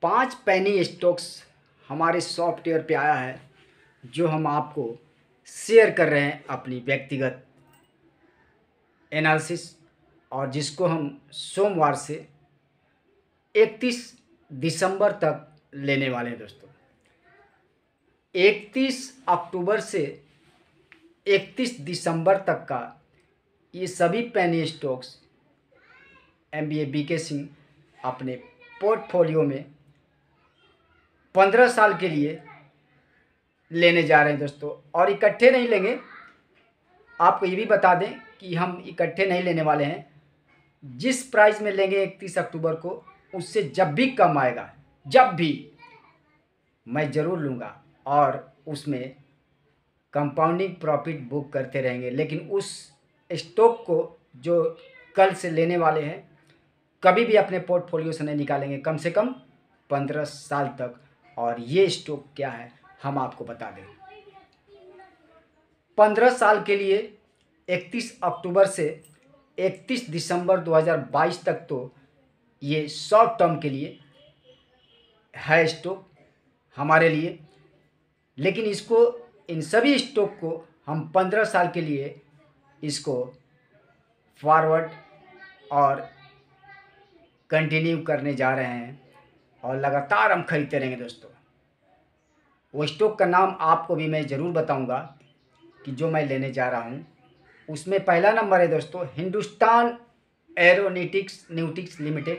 5 penny stocks हमारे software पे आया है, जो हम आपको शेयर कर रहे हैं अपनी व्यक्तिगत एनालिसिस, और जिसको हम सोमवार से 31 दिसंबर तक लेने वाले हैं दोस्तों। 31 अक्टूबर से 31 दिसंबर तक का ये सभी penny stocks MBA BK Singh अपने पोर्टफोलियो में 15 साल के लिए लेने जा रहे हैं दोस्तों। और इकट्ठे नहीं लेंगे, आपको ये भी बता दें कि हम इकट्ठे नहीं लेने वाले हैं। जिस प्राइस में लेंगे 31 अक्टूबर को, उससे जब भी कम आएगा, जब भी, मैं ज़रूर लूँगा और उसमें कंपाउंडिंग प्रॉफिट बुक करते रहेंगे। लेकिन उस स्टॉक को जो कल से लेने वाले हैं, कभी भी अपने पोर्टफोलियो से नहीं निकालेंगे, कम से कम 15 साल तक। और ये स्टॉक क्या है हम आपको बता दें। 15 साल के लिए 31 अक्टूबर से 31 दिसंबर 2022 तक तो ये शॉर्ट टर्म के लिए है स्टॉक हमारे लिए। लेकिन इसको, इन सभी स्टॉक को हम 15 साल के लिए इसको फॉरवर्ड और कंटिन्यू करने जा रहे हैं और लगातार हम खरीदते रहेंगे दोस्तों। वो स्टॉक का नाम आपको भी मैं ज़रूर बताऊंगा कि जो मैं लेने जा रहा हूं। उसमें पहला नंबर है दोस्तों Hindustan Aeronautics Limited,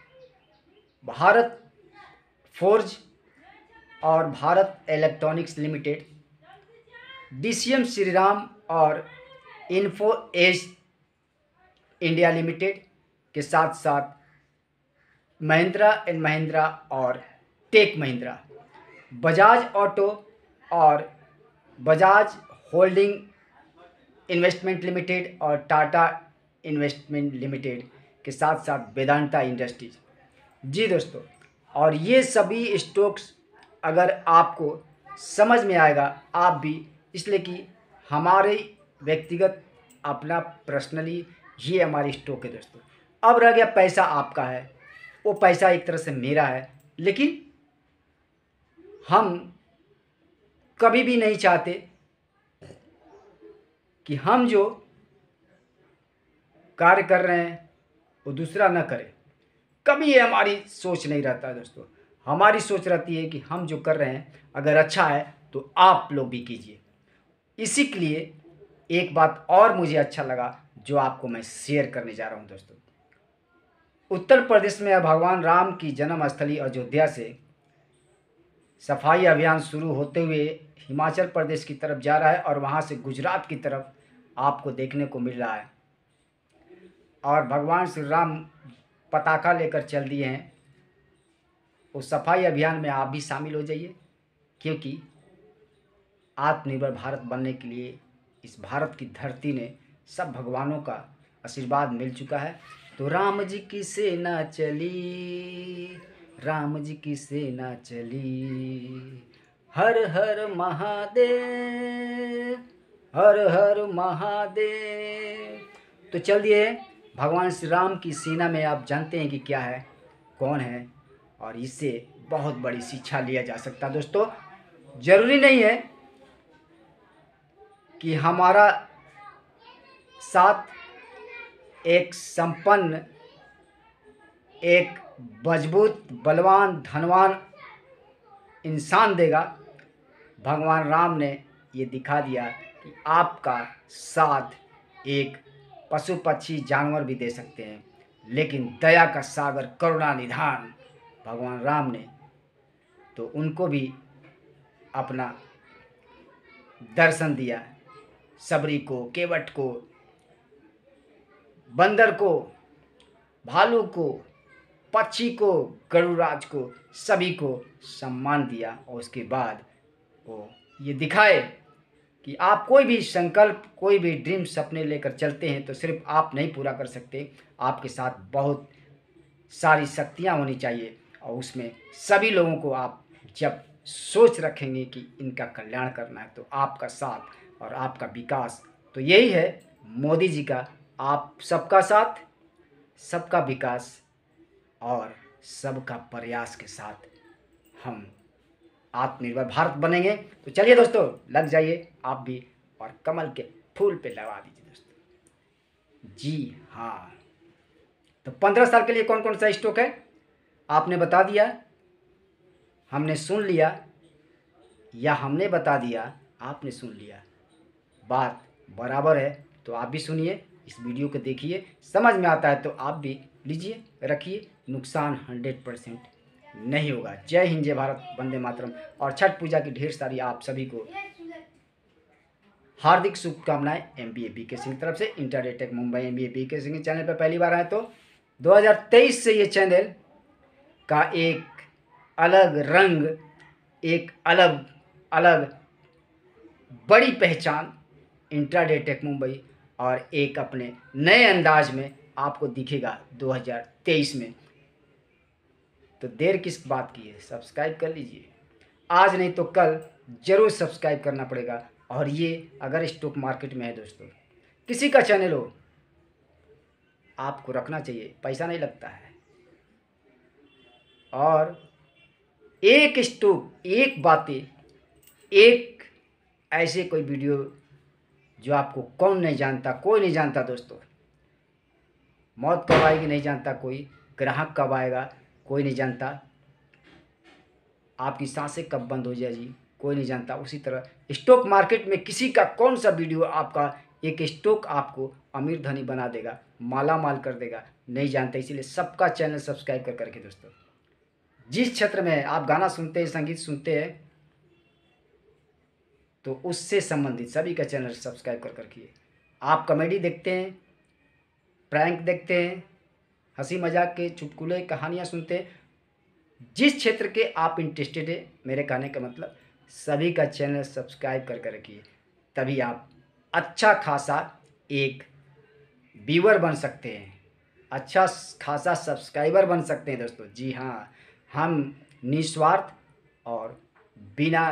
Bharat Forge और Bharat Electronics Limited, DCM Shriram और इन्फो एज इंडिया लिमिटेड के साथ साथ महिंद्रा एंड महिंद्रा और टेक महिंद्रा, बजाज ऑटो और बजाज होल्डिंग इन्वेस्टमेंट लिमिटेड और टाटा इन्वेस्टमेंट लिमिटेड के साथ साथ वेदांता इंडस्ट्रीज। जी दोस्तों, और ये सभी स्टॉक्स अगर आपको समझ में आएगा, आप भी, इसलिए कि हमारे व्यक्तिगत अपना पर्सनली ये हमारी स्टॉक है दोस्तों। अब रह गया पैसा आपका है, वो पैसा एक तरह से मेरा है। लेकिन हम कभी भी नहीं चाहते कि हम जो कार्य कर रहे हैं वो दूसरा न करे। कभी ये हमारी सोच नहीं रहता है दोस्तों। हमारी सोच रहती है कि हम जो कर रहे हैं अगर अच्छा है तो आप लोग भी कीजिए। इसी के लिए एक बात और मुझे अच्छा लगा जो आपको मैं शेयर करने जा रहा हूं दोस्तों। उत्तर प्रदेश में भगवान राम की जन्मस्थली अयोध्या से सफाई अभियान शुरू होते हुए हिमाचल प्रदेश की तरफ जा रहा है और वहां से गुजरात की तरफ आपको देखने को मिल रहा है। और भगवान श्री राम पताका लेकर चल दिए हैं। उस सफाई अभियान में आप भी शामिल हो जाइए, क्योंकि आत्मनिर्भर भारत बनने के लिए इस भारत की धरती ने सब भगवानों का आशीर्वाद मिल चुका है। तो राम जी की सेना चली, राम जी की सेना चली, हर हर महादेव, हर हर महादेव। तो चलिए, भगवान श्री राम की सेना में आप जानते हैं कि क्या है, कौन है, और इससे बहुत बड़ी शिक्षा लिया जा सकता है दोस्तों। जरूरी नहीं है कि हमारा साथ एक संपन्न, एक मजबूत, बलवान, धनवान इंसान देगा। भगवान राम ने ये दिखा दिया कि आपका साथ एक पशु पक्षी जानवर भी दे सकते हैं, लेकिन दया का सागर, करुणा निधान भगवान राम ने तो उनको भी अपना दर्शन दिया। सबरी को, केवट को, बंदर को, भालू को, पक्षी को, गरुड़राज को, सभी को सम्मान दिया। और उसके बाद वो ये दिखाए कि आप कोई भी संकल्प, कोई भी ड्रीम, सपने लेकर चलते हैं तो सिर्फ आप नहीं पूरा कर सकते, आपके साथ बहुत सारी शक्तियाँ होनी चाहिए। और उसमें सभी लोगों को आप जब सोच रखेंगे कि इनका कल्याण करना है, तो आपका साथ और आपका विकास, तो यही है मोदी जी का, आप सबका साथ, सबका विकास और सबका प्रयास के साथ हम आत्मनिर्भर भारत बनेंगे। तो चलिए दोस्तों, लग जाइए आप भी और कमल के फूल पे लगा दीजिए दोस्तों। जी हाँ, तो 15 साल के लिए कौन कौन सा स्टॉक है आपने बता दिया, हमने सुन लिया, या हमने बता दिया आपने सुन लिया। बात बराबर है, तो आप भी सुनिए, इस वीडियो को देखिए, समझ में आता है तो आप भी लीजिए, रखिए, नुकसान 100% नहीं होगा। जय हिंद, जय भारत, वंदे मातरम। और छठ पूजा की ढेर सारी आप सभी को हार्दिक शुभकामनाएं MBA BK सिंह की तरफ से। Intraday tech Mumbai MBA BK Singh channel पर पहली बार आए तो 2023 से ये चैनल का एक अलग रंग, एक अलग अलग बड़ी पहचान इंट्राडे टेक मुंबई और एक अपने नए अंदाज में आपको दिखेगा 2023 में। तो देर किस बात की है, सब्सक्राइब कर लीजिए, आज नहीं तो कल ज़रूर सब्सक्राइब करना पड़ेगा। और ये अगर स्टॉक मार्केट में है दोस्तों, किसी का चैनल हो, आपको रखना चाहिए, पैसा नहीं लगता है। और एक स्टॉक, एक बातें, एक ऐसे कोई वीडियो जो आपको कौन नहीं जानता, कोई नहीं जानता दोस्तों। मौत कब आएगी नहीं जानता कोई, ग्राहक कब आएगा कोई नहीं जानता, आपकी सांसें कब बंद हो जाएगी कोई नहीं जानता। उसी तरह स्टॉक मार्केट में किसी का कौन सा वीडियो आपका एक स्टॉक आपको अमीर धनी बना देगा, माला माल कर देगा, नहीं जानते। इसीलिए सबका चैनल सब्सक्राइब कर करके दोस्तों, जिस क्षेत्र में आप गाना सुनते हैं, संगीत सुनते हैं, तो उससे संबंधित सभी का चैनल सब्सक्राइब कर करके। आप कॉमेडी देखते हैं, प्रैंक देखते हैं, हंसी मजाक के चुटकुले कहानियाँ सुनते हैं, जिस क्षेत्र के आप इंटरेस्टेड है, मेरे कहने का मतलब सभी का चैनल सब्सक्राइब कर कर रखिए। तभी आप अच्छा खासा एक व्यूअर बन सकते हैं, अच्छा खासा सब्सक्राइबर बन सकते हैं दोस्तों। जी हाँ, हम निस्वार्थ और बिना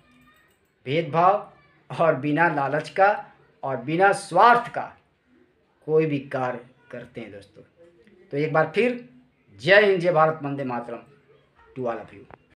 भेदभाव और बिना लालच का और बिना स्वार्थ का कोई भी कार्य करते हैं दोस्तों। तो एक बार फिर जय हिंद, जय भारत, वंदे मातरम टू ऑल ऑफ यू।